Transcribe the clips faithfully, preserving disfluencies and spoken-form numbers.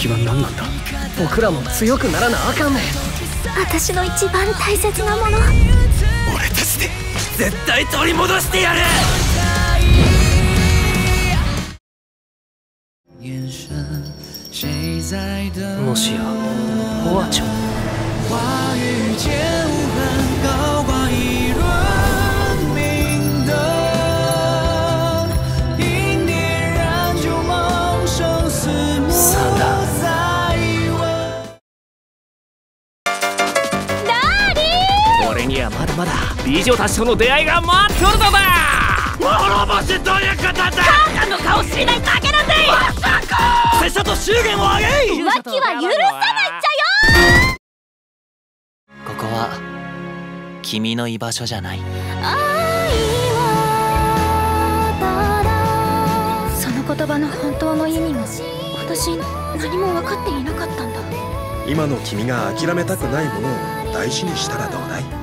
敵は何なんだ。僕らも強くならなあかんねん。 私の一番大切なもの、 俺たちで絶対取り戻してやる。もしやホワチョウ。俺にはまだまだ美女たちとの出会いが待っとるのだ。諸星どういうことだ。母さんの顔知りないだけなんで。まさか拙者と祝言をあげい。 浮気は許さないっちゃよ。 ここは君の居場所じゃない。 その言葉の本当の意味も私何も分かっていなかったんだ。 今の君が諦めたくないものを大事にしたらどうだい。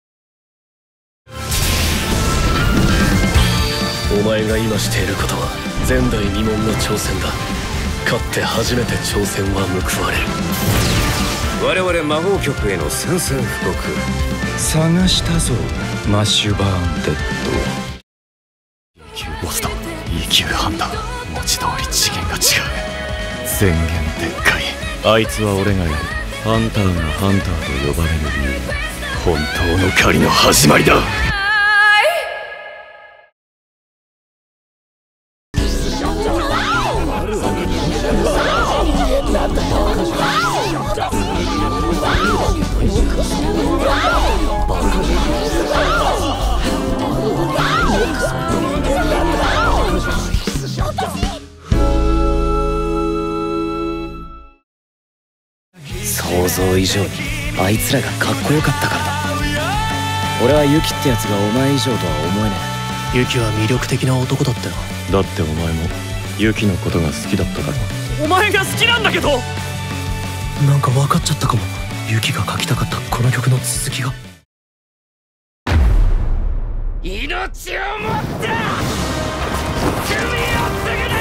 お前が今していることは前代未聞の挑戦だ。勝って初めて挑戦は報われる。 我々魔法局への宣戦布告探したぞマシュバーンデッド。一級ボスと一級ハンター、文字通り次元が違う。 宣言でっかい。あいつは俺がやる。ハンターがハンターと呼ばれる理由、 本当の狩りの始まりだ。想像以上にあいつらがかっこよかったからだ。俺はユキってやつがお前以上とは思えねえ。ユキは魅力的な男だったよ。 だってお前もユキのことが好きだっただろ。 お前が好きなんだけど。なんか分かっちゃったかも。ユキが書きたかったこの曲の続きが。命をもって首を継ぐ